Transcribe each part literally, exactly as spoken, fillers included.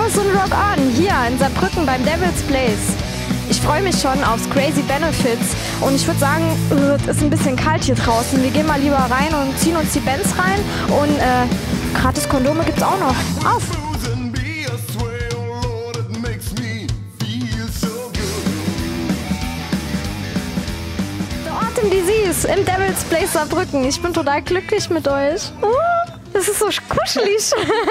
Servus und Rock On, hier in Saarbrücken beim Devil's Place. Ich freue mich schon aufs Crazy Benefits und ich würde sagen, es ist ein bisschen kalt hier draußen. Wir gehen mal lieber rein und ziehen uns die Bands rein und äh, gratis Kondome gibt's auch noch. Auf! The Autumn Disease im Devil's Place Saarbrücken. Ich bin total glücklich mit euch. Uh, das ist so kuschelig.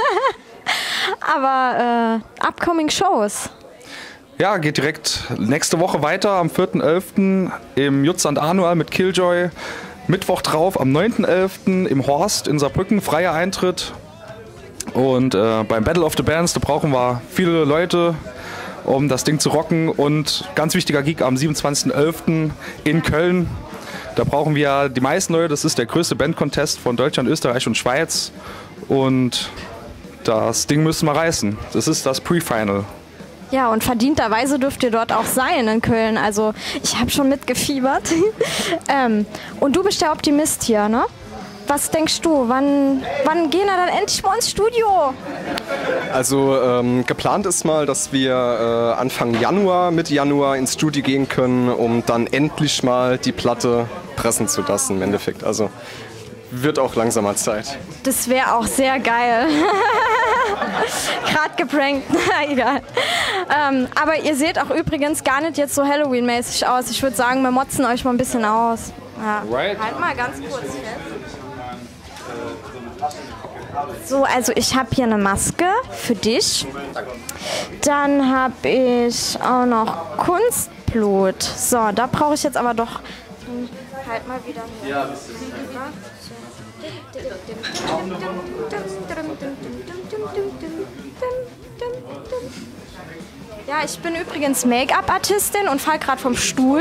Aber äh, upcoming Shows. Ja, geht direkt nächste Woche weiter am vierten elften im Jutzland Anual mit Killjoy. Mittwoch drauf am neunten elften im Horst in Saarbrücken, freier Eintritt. Und äh, beim Battle of the Bands, da brauchen wir viele Leute, um das Ding zu rocken. Und ganz wichtiger Gig am siebenundzwanzigsten elften in Köln. Da brauchen wir die meisten Leute. Das ist der größte Band-Contest von Deutschland, Österreich und Schweiz. Und das Ding müssen wir reißen. Das ist das Pre-Final. Ja, und verdienterweise dürft ihr dort auch sein in Köln. Also ich habe schon mitgefiebert. ähm, und du bist der Optimist hier, ne? Was denkst du, wann, wann gehen wir dann endlich mal ins Studio? Also ähm, geplant ist mal, dass wir äh, Anfang Januar, Mitte Januar ins Studio gehen können, um dann endlich mal die Platte pressen zu lassen im Endeffekt. Also wird auch langsam mal Zeit. Das wäre auch sehr geil. Gerade geprankt, na egal. Ähm, aber ihr seht auch übrigens gar nicht jetzt so Halloween-mäßig aus. Ich würde sagen, wir motzen euch mal ein bisschen aus. Ja. Right. Halt mal ganz kurz fest. So, also ich habe hier eine Maske für dich. Dann habe ich auch noch Kunstblut. So, da brauche ich jetzt aber doch... Halt mal wieder hin. Ja, das ist ja, ich bin übrigens Make-up-Artistin und fall gerade vom Stuhl.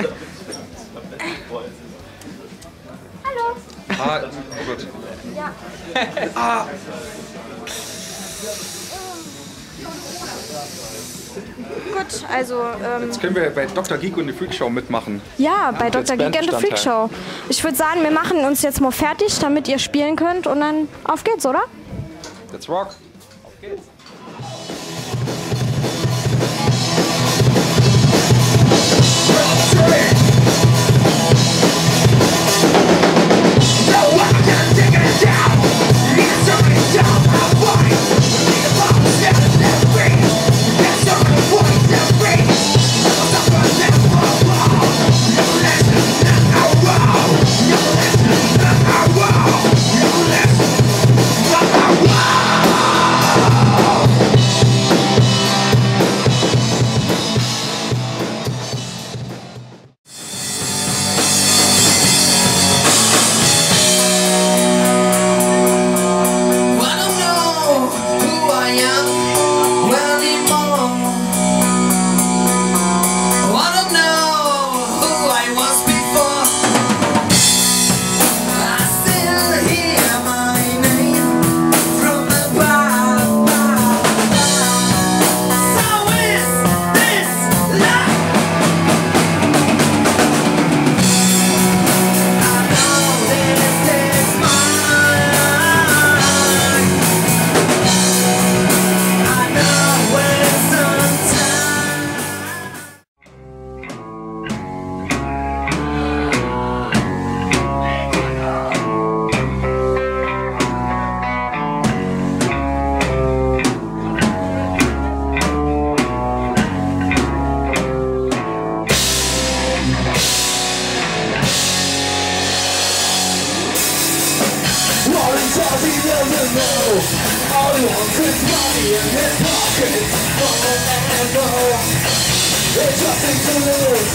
Hallo. Ah, oh gut. Ja. Ah. Gut, also... Ähm, Jetzt können wir bei Doktor Geek und die Freakshow mitmachen. Ja, bei Doktor Geek and the Freakshow. Ich würde sagen, wir machen uns jetzt mal fertig, damit ihr spielen könnt und dann auf geht's, oder? Let's rock. Auf geht's. All he wants is money in his pockets. Oh, and oh, it's nothing to lose.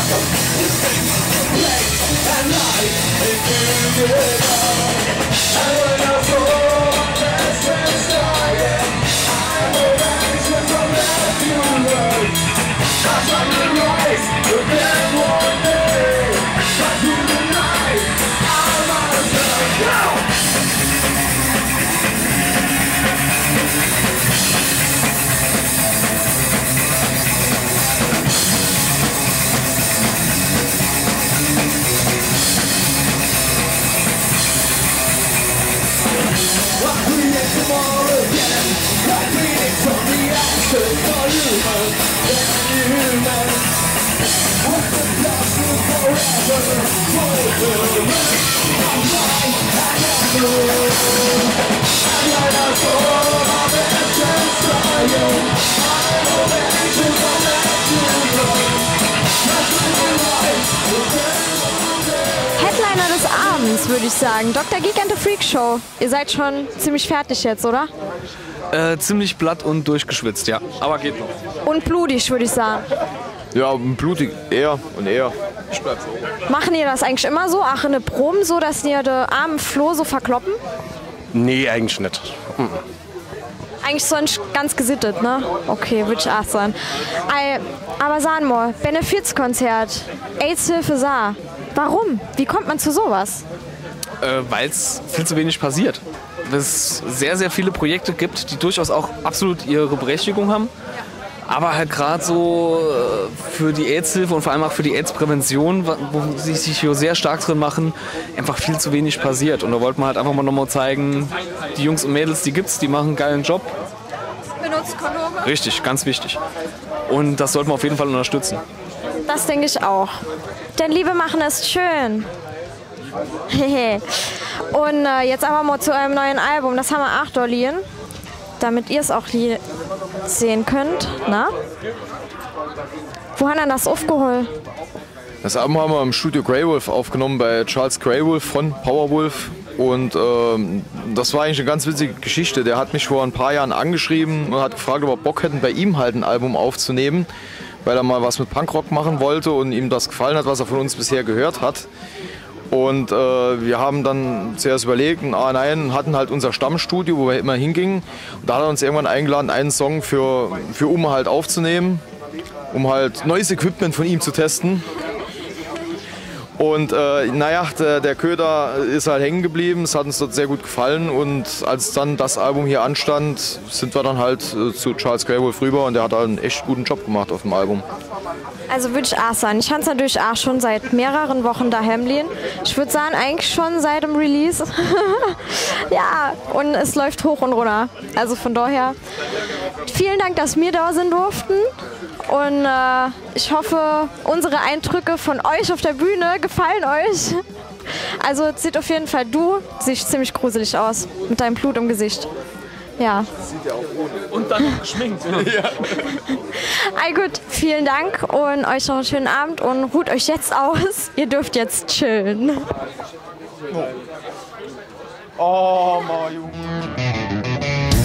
This thing is late at night. It can get up. And when I fall, my best friend's dying. I'm a management from left to right. I try to rise, but then one day, right through the night, I'm out of time. Go! What? Headliner des Abends, würde ich sagen. Doktor Geek and the Freak Show. Ihr seid schon ziemlich fertig jetzt, oder? Äh, ziemlich platt und durchgeschwitzt, ja. Aber geht noch. Und blutig, würde ich sagen. Ja, blutig eher und eher. Ich bleib so. Machen ihr das eigentlich immer so? Ach, in der Proben so, dass ihr den armen Flo so verkloppen? Nee, eigentlich nicht. Mhm. Eigentlich sonst ganz gesittet, ne? Okay, würde ich auch sagen. Ei, aber sagen wir, Benefizkonzert, AIDS-Hilfe Saar. Warum? Wie kommt man zu sowas? Äh, Weil es viel zu wenig passiert. Es sehr, sehr viele Projekte gibt, die durchaus auch absolut ihre Berechtigung haben. Aber halt gerade so für die AIDS-Hilfe und vor allem auch für die AIDS-Prävention, wo sie sich hier sehr stark drin machen, einfach viel zu wenig passiert. Und da wollten wir halt einfach mal nochmal zeigen, die Jungs und Mädels, die gibt's, die machen einen geilen Job. Benutzt Kondome? Richtig, ganz wichtig. Und das sollten wir auf jeden Fall unterstützen. Das denke ich auch. Denn Liebe machen ist schön. Und äh, jetzt aber mal zu einem neuen Album. Das haben wir auch da liegen, damit ihr es auch hier sehen könnt. Na? Wo haben wir das aufgeholt? Das Album haben wir im Studio Greywolf aufgenommen bei Charles Greywolf von Powerwolf. Und ähm, das war eigentlich eine ganz witzige Geschichte. Der hat mich vor ein paar Jahren angeschrieben und hat gefragt, ob wir Bock hätten, bei ihm halt ein Album aufzunehmen, weil er mal was mit Punkrock machen wollte und ihm das gefallen hat, was er von uns bisher gehört hat. Und äh, wir haben dann zuerst überlegt, und, ah nein, hatten halt unser Stammstudio, wo wir immer hingingen. Und da hat er uns irgendwann eingeladen, einen Song für, für Umme halt aufzunehmen, um halt neues Equipment von ihm zu testen. Und äh, naja, der, der Köder ist halt hängen geblieben, es hat uns dort sehr gut gefallen. Und als dann das Album hier anstand, sind wir dann halt äh, zu Charles Greywolf rüber und der hat halt einen echt guten Job gemacht auf dem Album. Also würde ich auch sagen, ich habe es natürlich auch schon seit mehreren Wochen daheim liegen. Ich würde sagen, eigentlich schon seit dem Release. Ja, und es läuft hoch und runter. Also von daher, vielen Dank, dass wir da sind durften. Und äh, ich hoffe, unsere Eindrücke von euch auf der Bühne gefallen euch. Also es sieht auf jeden Fall, du siehst ziemlich gruselig aus mit deinem Blut im Gesicht. Ja. Sieht ja auch ohne. Und dann geschminkt. Ja. All gut, vielen Dank und euch noch einen schönen Abend und ruht euch jetzt aus. Ihr dürft jetzt chillen. Oh, Mann, Junge.